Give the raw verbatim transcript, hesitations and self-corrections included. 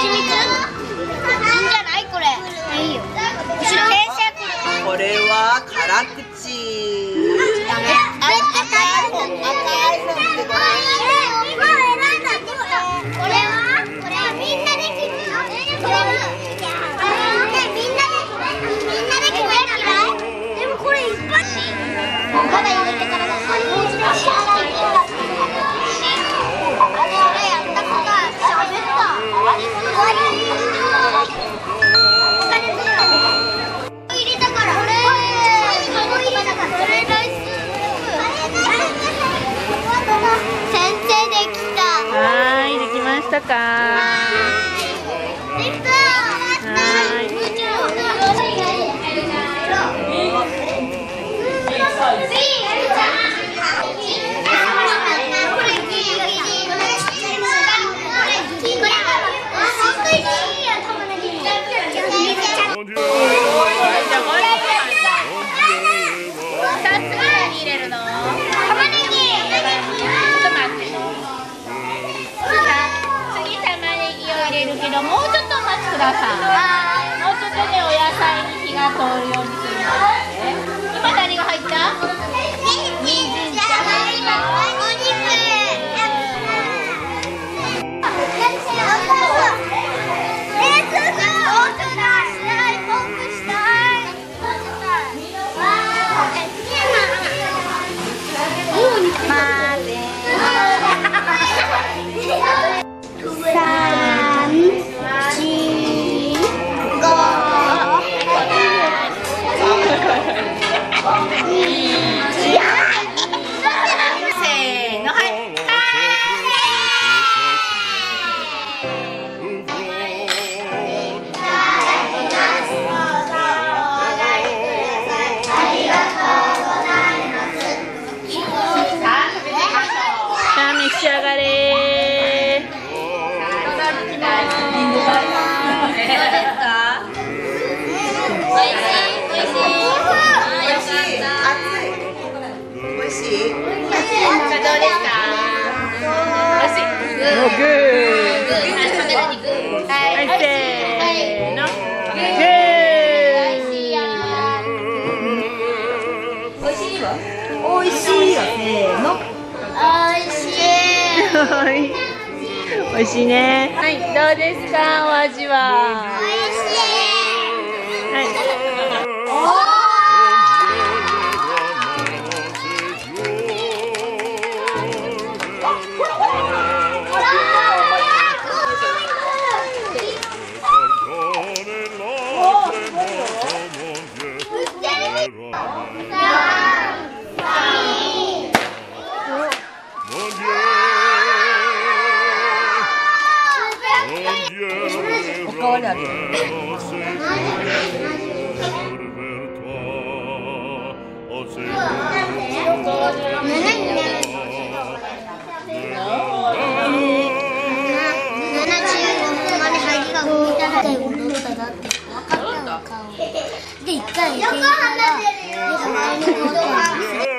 味くんいいんじゃないこれ。いいよ。後ろ先生これは辛口。 ダメ。赤い本、赤い本ってこれ。これはこれはみんなで決めよう。これはみんなでみんなで決める嫌い。でもこれいっぱい。まだ入れてからだ。もう一度支払い。あれあれやった子が喋った。終わり。入れたから。これ入れたから。これライス。先生できた。 はーい、できましたか。 できた。 はーい。もうちょっとお待ちください。もうちょっとでお野菜に火が通るようにするので、今何が入った？人参、じゃがいも、お肉。召し上がれー。 おいしい。 どうですか？おいしい。グー。はい、せーの。グー。おいしいわ。 おいしいよ。せーの。 おいしいね。はい、どうですか、お味は。 おいしい。 はい。 おかわりある。 で、一回横浜で横浜で